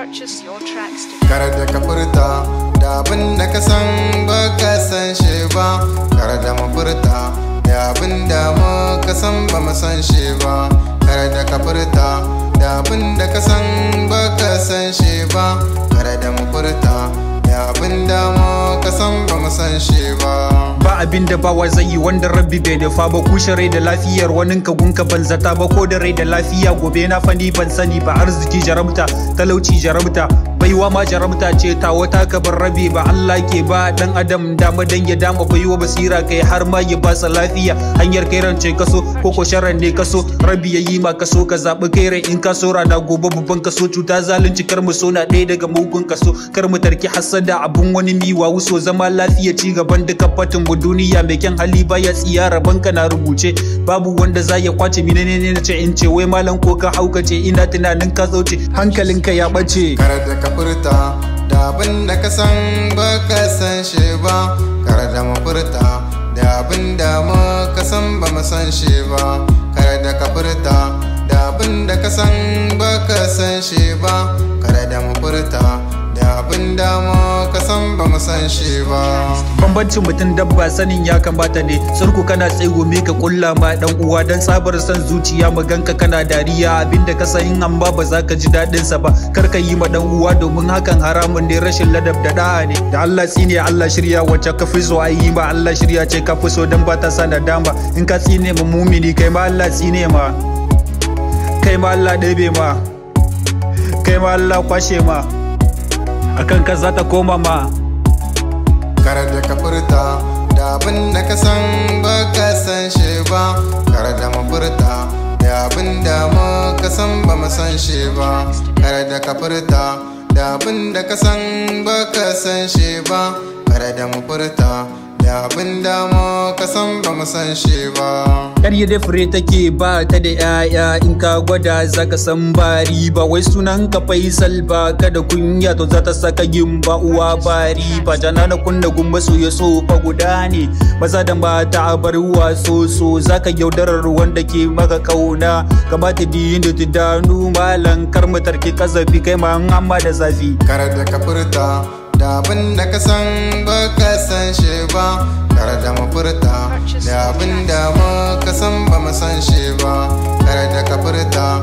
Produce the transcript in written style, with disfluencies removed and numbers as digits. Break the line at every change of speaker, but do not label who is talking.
Purchase your tracks today.
Kar da ka furta da abin da ka san baka san shi ba. Kar da mu furta da abin da muka san ba mu san shi ba. Kar da ka furta da abin da ka san baka san shi ba. Kar da mu furta da abin da muka san ba mu san shi ba.
Ba abin da bawa zai yi wanda rabbi bai nufa ba. Kushe rai da lafiyar wanin ka gunka ban zata ba. Ko da rai da lafiya gobe na fani ban sani ba. Arziki jarabta, talauci jarabta, baiwa ma jarabta ce ta wata ka bar rabi ba. Allah ke ba dan adam dama dan ya dama baiwa basira kai har ma ya ba sa lafiya. Hanyar kai rance kaso ko ko sharan ne kaso. Rabi yayi ma kaso ka zabi kai rai in ka so rana gobe babban kaso. Cuta zalunci kar mu so na ɗaya daga mugun kaso. Kar mu tarki hasada abun wani miwa wuso. Zama lafiya ci gaban duka fatin mu duniya mai kyan hali baya tsiya rabon ka na rubuce. Babu wanda za ya kwace menene na ce in ce wai malam ko ka haukace. Ina tunanin ka zauce hankalinka ya bace.
Kar da ka furta da abin da ka san baka san shi ba. Kar da mu furta da abin da muka san ba mu san shi ba. Kar da ka furta da abin da ka san baka san shi ba. Kar da mu furta da abin da muka san ba mu san shi ba.
Bambancin mutum dabba sanin ya kamata ne. Sarku kana tsego me ka kulla ma dan uwa dan sabar san zuciya maganka kana dariya. Abinda ka san an ba za ka ji dadin sa ba. Kar ka yi ma dan uwa domin hakan haramun ne. Rashin ladab da da'a ne. Da Allah tsine Allah shirya wacce ka fi so ayi ma Allah shirya ce ka fi so dan ba ta sana dama. In ka tsine ma mumini kai ma Allah tsine ma. Kai ma Allah ɗebe ma. Kai ma Allah kwashe ma. Akan ka za ta koma ma.
Kar da ka furta da abin da ka san baka san shi ba. Kar da mu furta da abin da muka san ba mu san shi ba. Kar da ka furta da abin da ka san baka san shi ba. Kar da mu furta da abin da muka san ba mu san shi ba.
Ƙarya da fure take ba ta da 'ya'ya. In ka gwada zaka san ba riba. Wai sunan ka Faisal ba ka da kunya to za ta saka yin ba uwa ba riba. Jana na kunna gumba so ya so fa guda ne. Maza da mata a bar waso so. Zaka yaudarar wanda ke maka kauna. Kamata biyin da tudanu malan kar mu tarki kazafi kai ma amma da zafi.
Kar da ka furta da abin da ka san baka san shi ba. Kar da mu furta da abin da muka san ba mu san shi ba. Kar da ka furta